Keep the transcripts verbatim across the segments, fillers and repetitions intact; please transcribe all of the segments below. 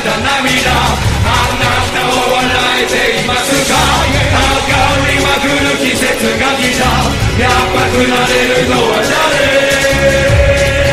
た涙、あなたを笑えていますか。上がりまくる季節が来た。やっぱくなれるのは誰。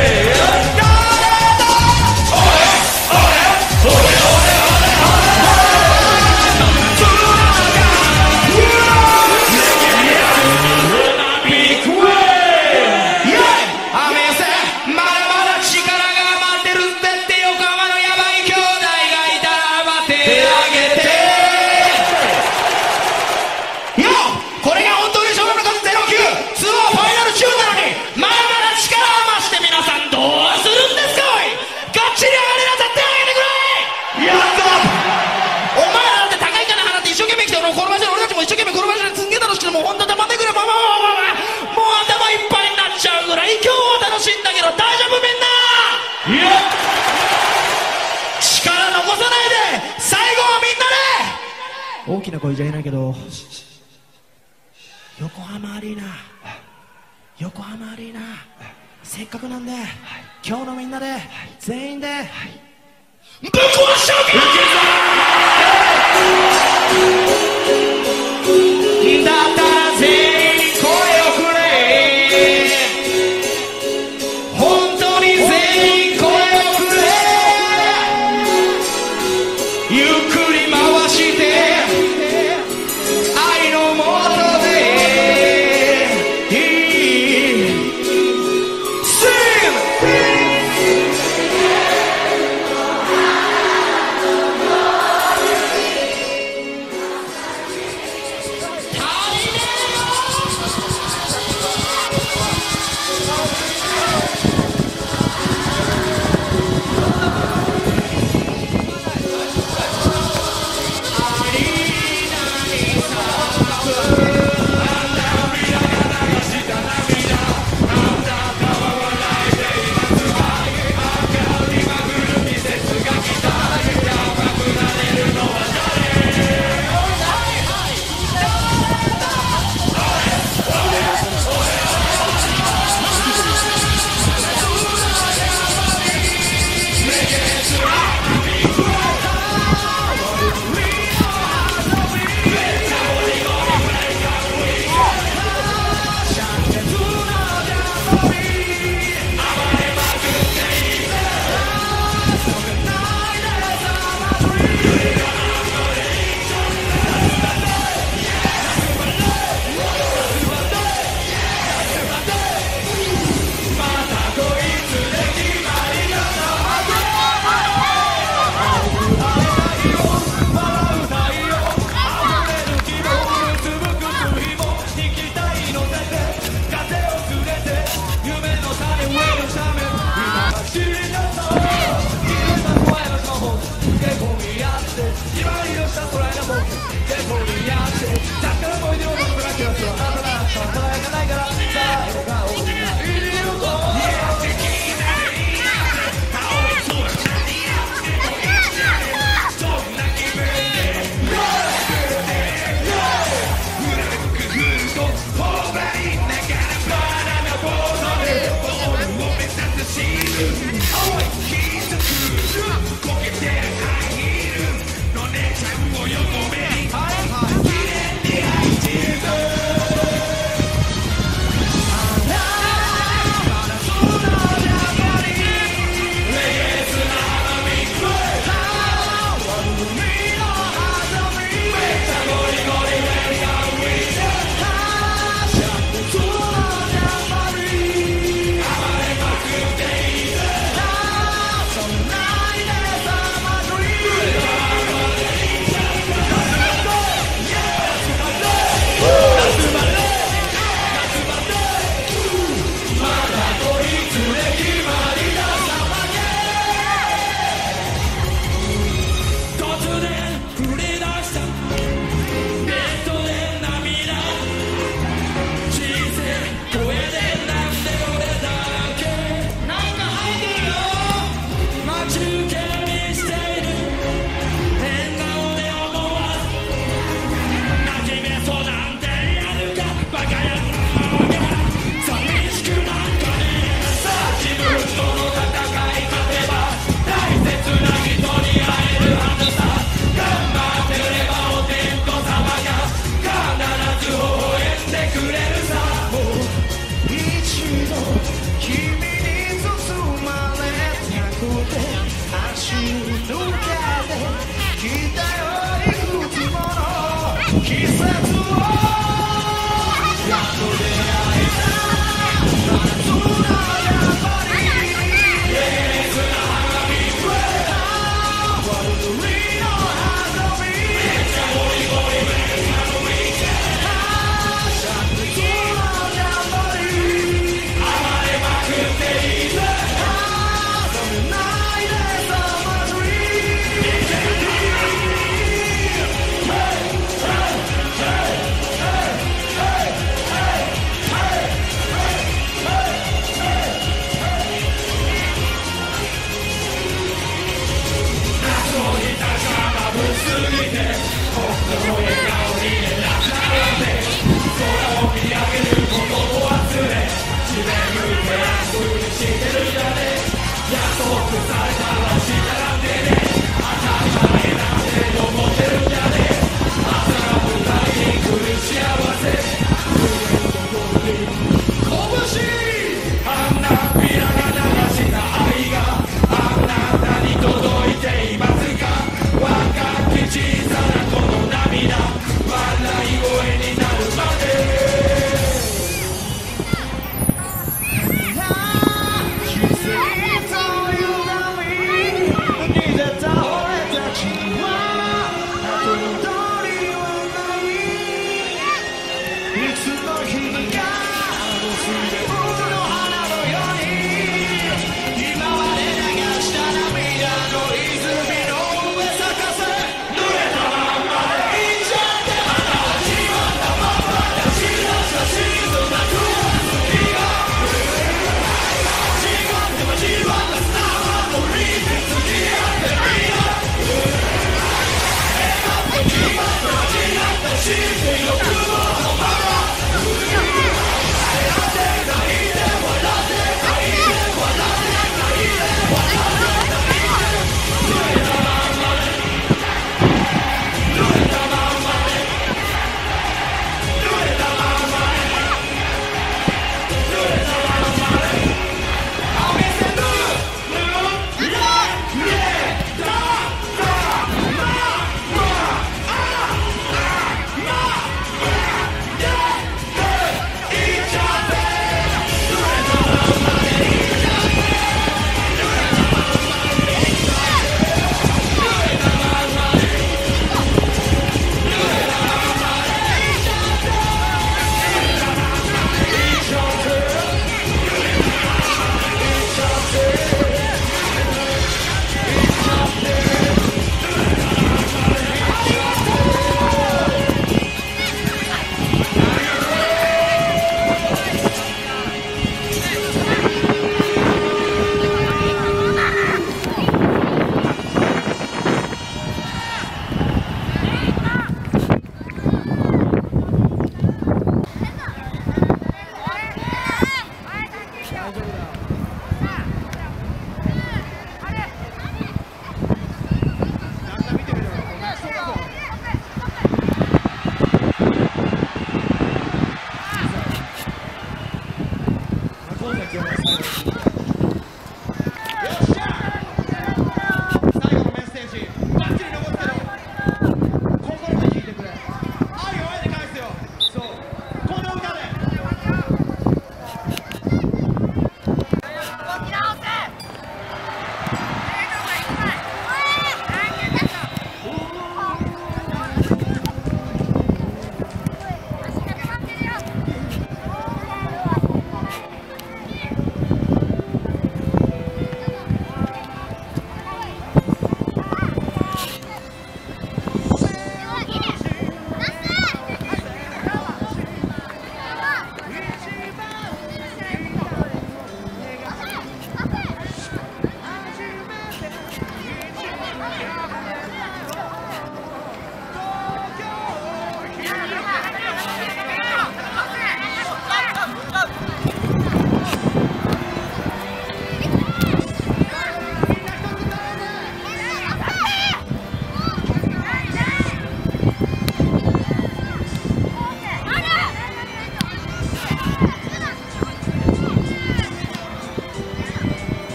もうほんと黙ってくれ。まあまあまあまあまあ、もう頭いっぱいになっちゃうぐらい今日は楽しいんだけど、大丈夫みんな。いや、力残さないで、最後はみんなで。大きな声じゃ言えないけど、横浜アリーナ、横浜アリーナ、せっかくなんで今日のみんなで全員でぶっ壊しちゃうか。だったら全員声をくれ。本当に全員声をくれ。ゆっくり回して愛のもとでSing!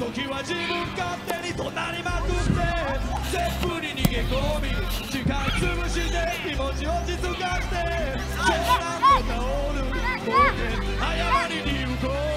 時は自分勝手に怒鳴りまくってゼップに逃げ込み時間潰して気持ち落ち着かして冗談と倒る冒険謝りに行こう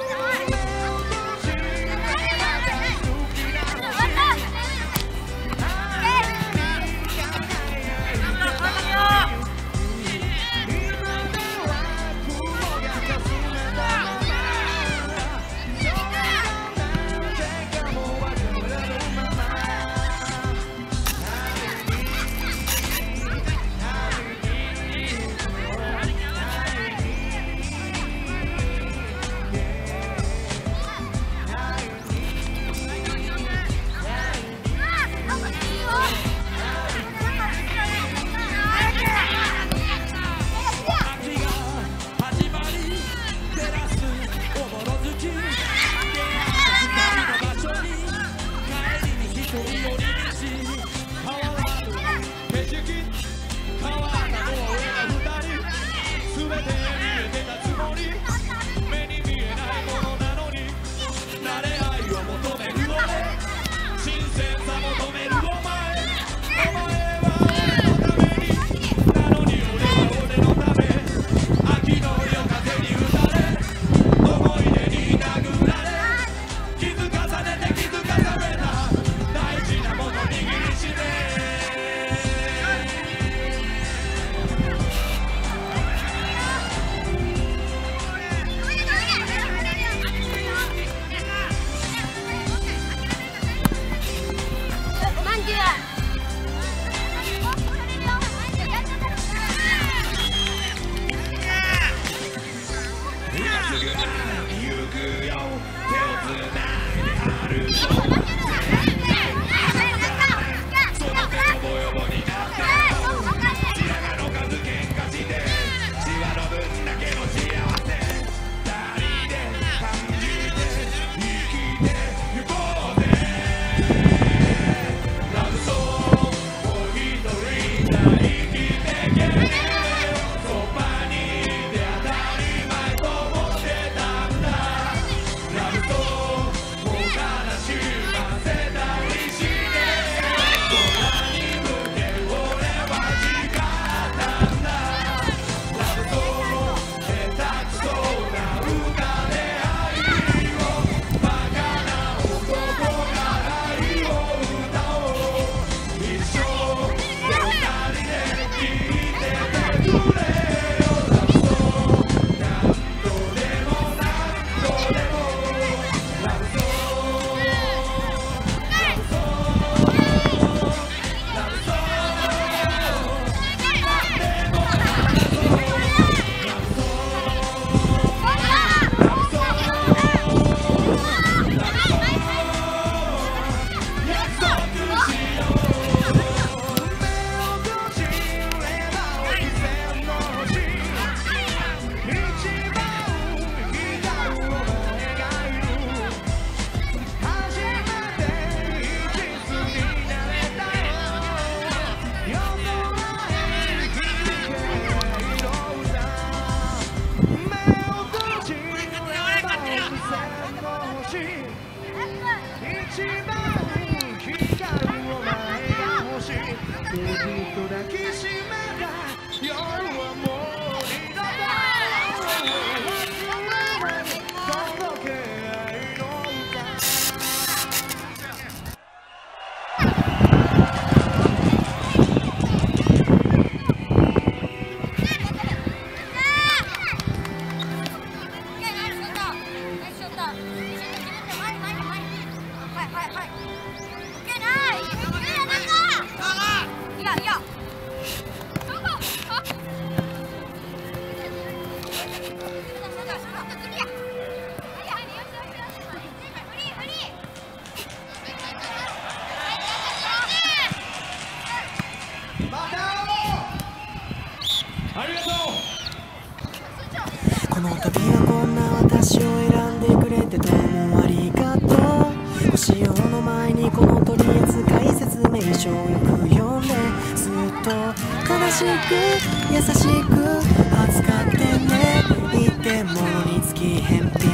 この度はこんな私を選んでくれてどうもありがとう。ご使用の前にこの取扱説明書をよく読んで、ずっと悲しく優しく扱ってね。一点物につき返品交換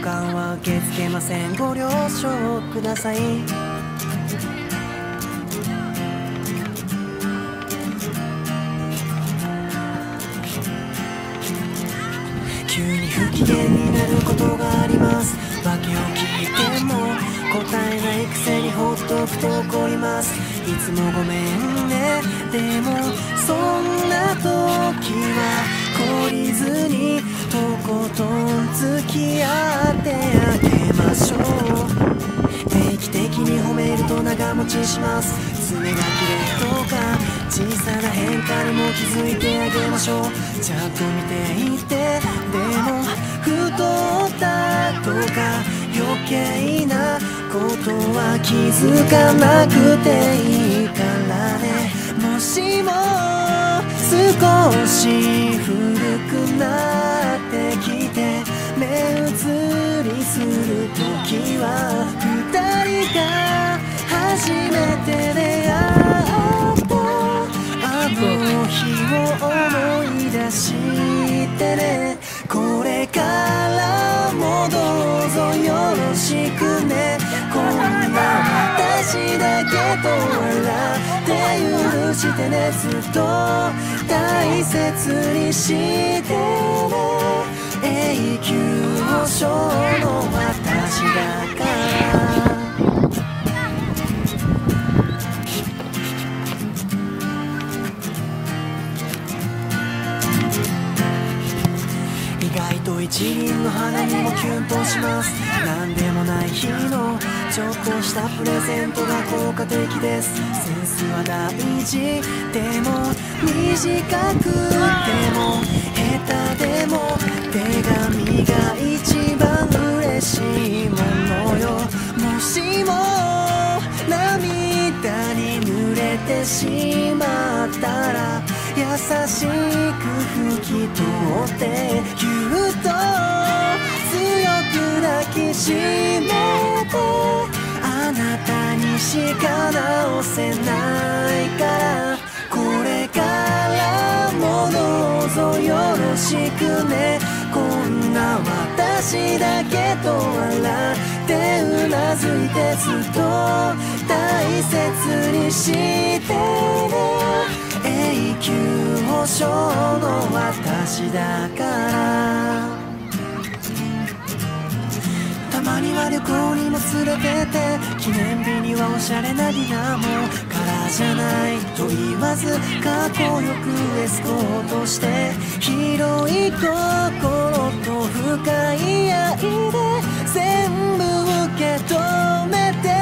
換は受け付けません。ご了承ください。急に不機嫌になることがあります。訳を聞いても答えないくせにほっとくと怒ります。いつもごめんね。でもそんな時は懲りずにとことん付き合ってあげましょう。定期的に褒めると長持ちします。爪が切れとか小さな変化にも気づいてあげましょう。ちゃんと見ていて、でも太ったとか余計なことは気づかなくていいからね。もしも少し古くなってきて目移りするときは二人が初めて出会ったあの日を思い出してね。これからもどうぞよろしくね。こんな私だけと笑って許してね。ずっと大切にしてね。永久保証の私だから。意外と一輪の花にもキュンとします。何でもない日のちょっとしたプレゼントが効果的です。センスは大事。でも短くても下手でも手紙が一番嬉しいものよ。もしも涙に濡れてしまったら優しく拭き取ってぎゅっと強く抱きしめて、あなたにしか直せないからこれからもどうぞよろしくね。こんな私だけと笑ってうなずいてずっと大切にしてね。永久保証の私だから。たまには旅行にも連れてって記念日にはおしゃれなディナーもカラーじゃないと言わずかっこよくエスコートして広い心と深い愛で全部受け止めて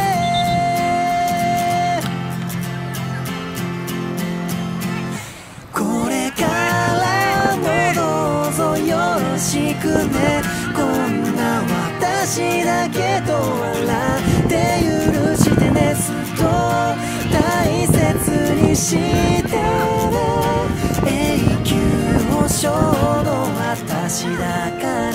これからもどうぞよろしくね。こんな私だけと笑って許してね。ずっと大切にしてね。永久保証の私だから。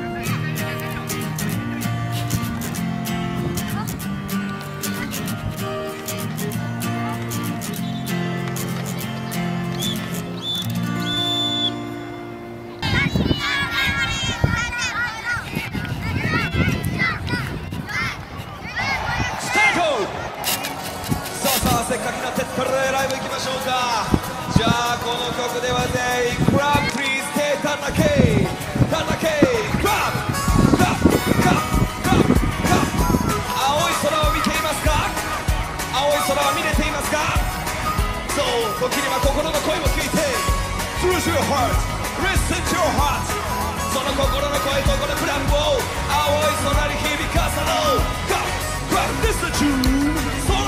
せっかくなってったらライブ行きましょうか。じゃあこの曲では全員クラブプリーズ手たたけたたけクラブクラブクラブクラブクラブ。青い空を見ていますか。青い空は見れていますか。そう時には心の声を聞いて Through your heart Listen to your heart。 その心の声とこのクラブを青い空に響かせろ。クラブ Listen to 空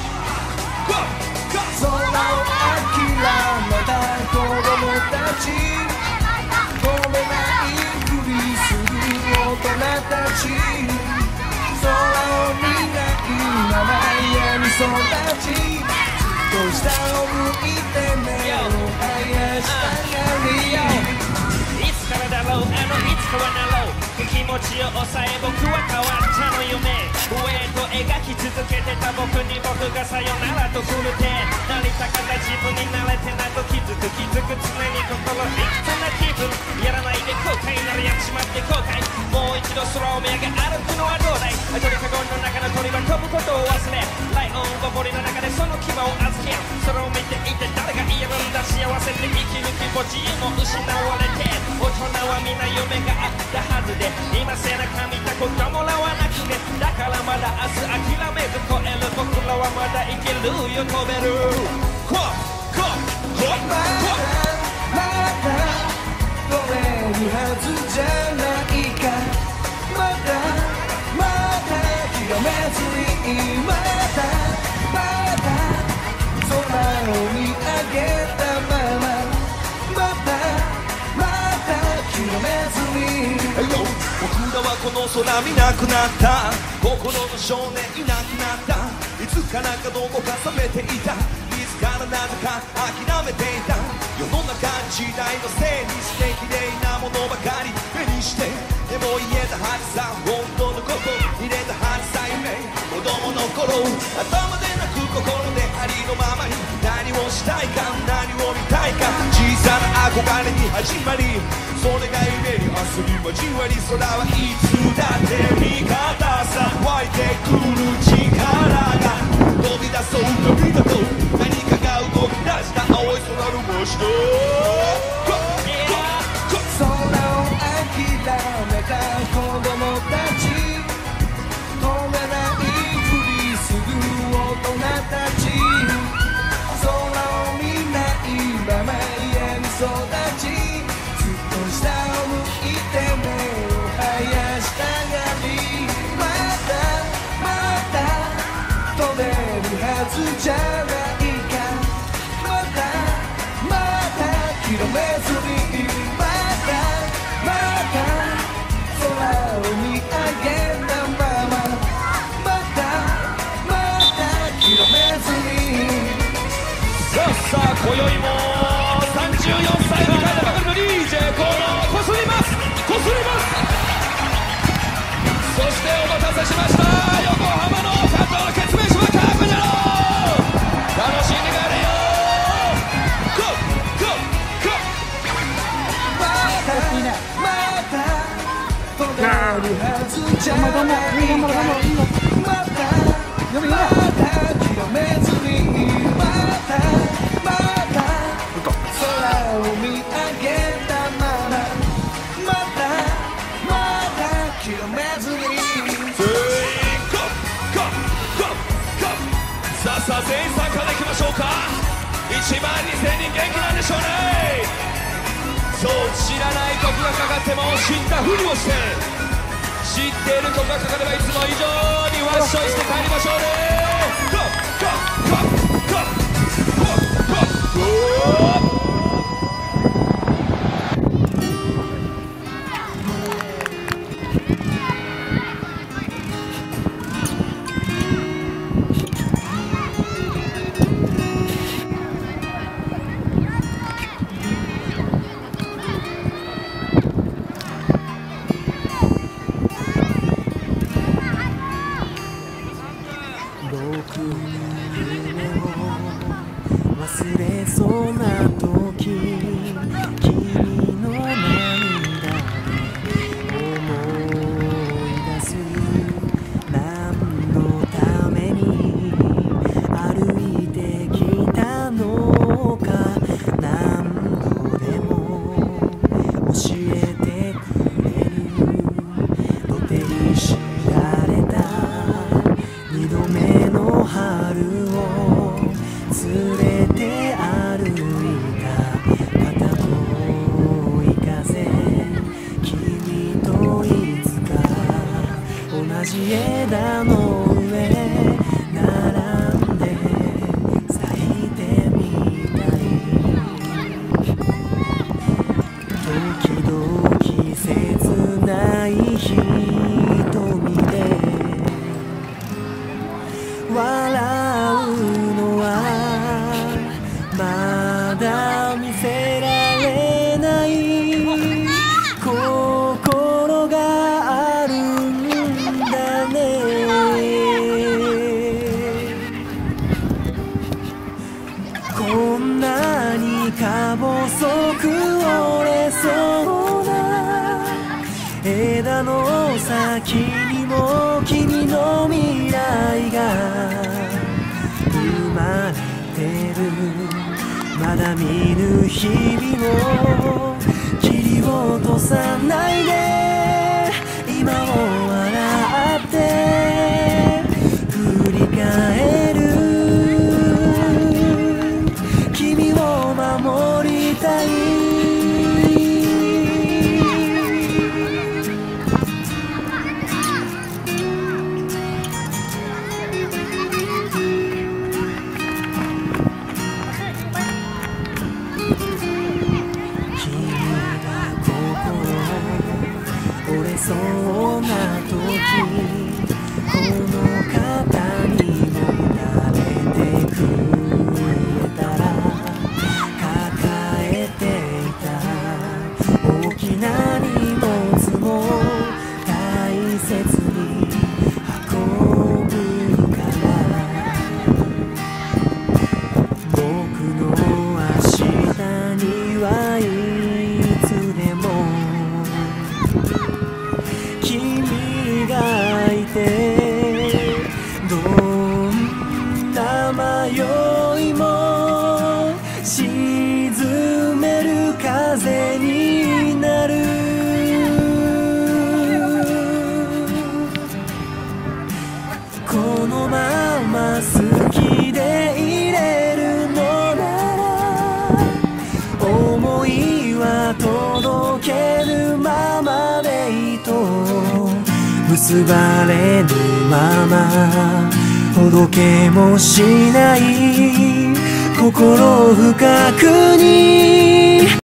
空を諦めた子供たち飛べないふりする大人たち空を見ないまま家に育ちずっと下を向いて目を生やしたがりいつからだろうあのいつかはなろう気持ちを抑え僕は変わったの夢上へと描き続けてた僕に僕がさよならと来るてなりたかった自分になれてないと気づく気づく常に心いくつな気分やらないで後悔ならやっちまって後悔もう一度お土産歩くのはどうだい。鳥かごの中の鳥は飛ぶことを忘れ、ライオンが森の中でその牙を預け、それを見ていて誰が言えるんだ。幸せで生き抜きぼ自由も失われて、大人はみんな夢があったはずで、今背中見たこともらわなくて、だからまだ明日諦めず超える。僕らはまだいけるよ、飛べる。こここまだまだ飛べるはずじゃないか。まだまだ諦めずに、まだまだ空を見上げたまま、まだまだ諦めずに。 僕らはこの空見なくなった。心の少年いなくなった。いつからかどこか冷めていた。いつからなぜか諦めていた。世の中時代のせいにして綺麗なものばかり目にして、でも言えたはずさ本当のこと入れたはずさ夢。子供の頃頭でなく心でありのままに、何をしたいか何を見たいか、小さな憧れに始まり、それが夢に明日に交わり、空はいつだって味方さ。湧いてくる力が飛び出そう飛び出そう、何かが動き出した青い空のもう一度空を諦めた子供たち、飛べないふりする大人たち、空を見ないまま家に育ち、ずっと下を向いて目を生やしたがり、まだまだ飛べるはずじゃないか。まだまだ諦めずに、まだまだ空を見上げたまま、まだまだ諦めずに。 さあさあ今宵もさんじゅうよんさいを迎えたばかりの ディージェー コーナーをこすりますこすります。そしてお待たせしました、横浜の加藤ケツメイシはカープニャロー、楽しんで帰れよ。ゴーゴーゴー。 まだまだ飛べるはずじゃないか。まだまだ諦めずに、まだまだ空を見上げたまま、まだまだ諦めずに。 全員ゴーゴーゴーゴー。さあさあ全員参加できましょうか。いちまんにせんにん元気なんでしょうね。そう知らない曲がかかっても知ったふりをして、知っている曲がかかればいつも以上にワッショイして帰りましょうね。ゴーゴーゴーゴーゴーゴーゴー。 忘れそうな時、君の涙で思い出す。何のために歩いてきたのか、何度でも教えてくれる。土手に敷かれた二度目の春を連れて歩いた片遠い風、君といつか同じ枝の上並んで咲いてみたい。時々切ない瞳で笑うのはまだ見せられない心があるんだね。こんなにか細く折れそうな枝の先にも君の未来が生まれてる。まだ見ぬ日々を切り落とさないで、今を笑って振り返る。君を守りたい。そうな時この肩にも慣れてくれたら、抱えていた大きな荷物も大切に運ぶから、僕の明日にはいつでも君がいて、どんな迷いも沈める風になる。このまま好きでいれるのなら、思いは届けるままでいいと、結ばれぬまま届けもしない心深くに